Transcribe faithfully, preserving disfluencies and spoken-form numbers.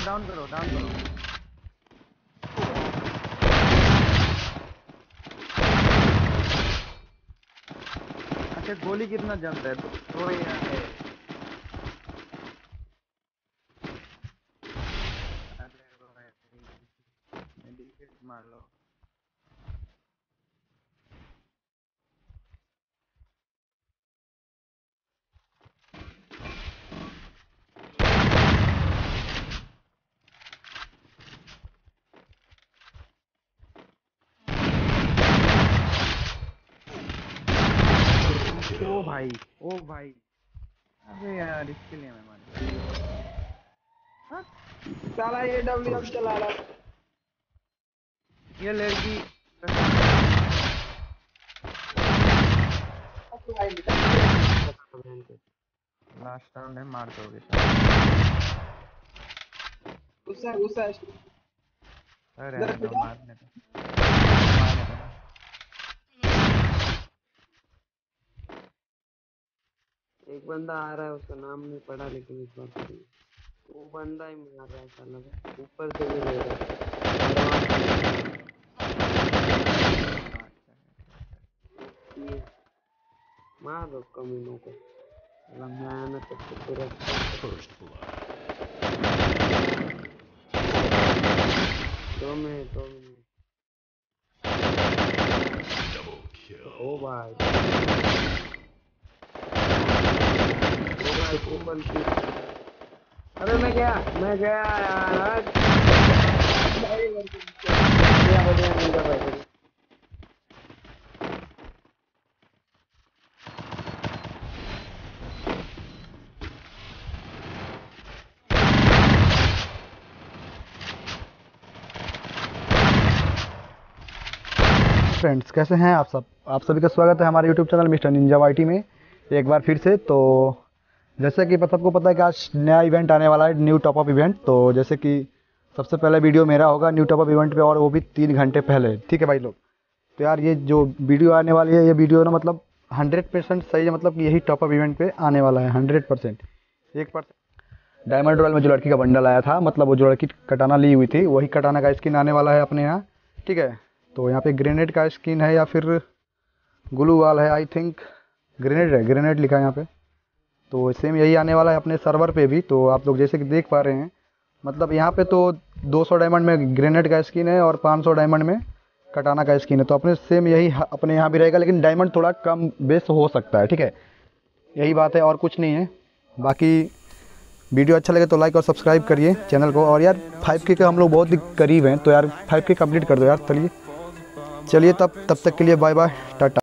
Down करो down करो। अच्छा गोली कितना जलता है? तो यार मार लो। ओ भाई ओ भाई, अबे यार इसके लिए मैं मार हाँ? साला ये डब्ल्यू एम चला रहा है। ये लड़की लास्ट राउंड है, मार दोगे। गुस्सा गुस्सा अरे इधर रहने दो, पिटा। मारने दो मारने दो ना। एक बंदा आ रहा है, उसका नाम नहीं पढ़ा लेकिन इस बार पढ़ी। वो बंदा ही मार रहा है साला, ऊपर से भी ले रहा है। ये मार दो कमीनों को, साला मेहनत करके पूरा दो मिनट दो मिनट। ओ भाई ओ भाई कूपन की। अरे मैं गया मैं गया यार। बढ़िया बढ़िया नहीं कर रहा। फ्रेंड्स कैसे हैं आप सब? आप सभी का स्वागत है हमारे YouTube channel Mister Ninja YT में एक बार फिर से। तो जैसे कि सबको पता है कि आज नया इवेंट आने वाला है, न्यू टॉप अप इवेंट। तो जैसे कि सबसे पहले वीडियो मेरा होगा न्यू टॉप अप इवेंट पे, और वो भी तीन घंटे पहले। ठीक है भाई लोग। तो यार ये जो वीडियो आने वाली है, ये वीडियो ना मतलब हंड्रेड परसेंट सही है, मतलब कि यही टॉप अप इवेंट पे आने वाला है हंड्रेड परसेंट। एक परसेंट डायमंड रॉयल में जो लड़की का बंडल आया था, मतलब वो जो लड़की कटाना ली हुई थी, वही कटाना का स्किन आने वाला है अपने यहाँ। ठीक है। तो यहाँ पे ग्रेनेड का स्किन है या फिर ग्लू वाल है, आई थिंक ग्रेनेड है, ग्रेनेड लिखा है यहाँ पे। तो सेम यही आने वाला है अपने सर्वर पे भी। तो आप लोग जैसे कि देख पा रहे हैं, मतलब यहाँ पे तो दो सौ डायमंड में ग्रेनेड का स्किन है और पाँच सौ डायमंड में कटाना का स्किन है। तो अपने सेम यही अपने यहाँ भी रहेगा, लेकिन डायमंड थोड़ा कम बेस हो सकता है। ठीक है, यही बात है और कुछ नहीं है। बाकी वीडियो अच्छा लगे तो लाइक और सब्सक्राइब करिए चैनल को। और यार फाइव के का हम लोग बहुत ही करीब हैं, तो यार फाइव के कंप्लीट कर दो यार। चलिए चलिए तब तब तक के लिए बाय बाय टाटा।